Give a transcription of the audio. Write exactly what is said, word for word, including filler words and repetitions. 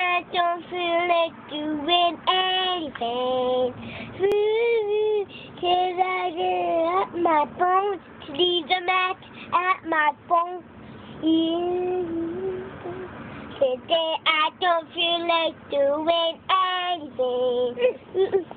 I don't feel like doing anything. Ooh, cause I get up my bones to leave the match at my bones. Today I don't feel like doing anything.